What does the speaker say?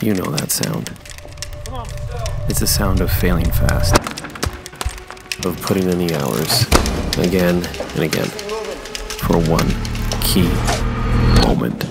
You know that sound. It's a sound of failing fast, of putting in the hours, again and again, for one key moment.